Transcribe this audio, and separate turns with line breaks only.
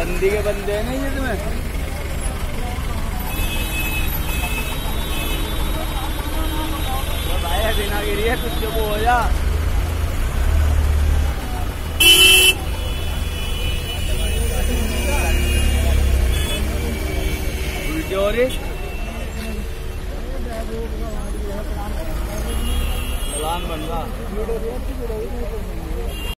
बंदी के बंदे हैं ना ये तुम्हें। तो भाई बिना गिरी है कुछ जो हो जा। चलान बन रहा।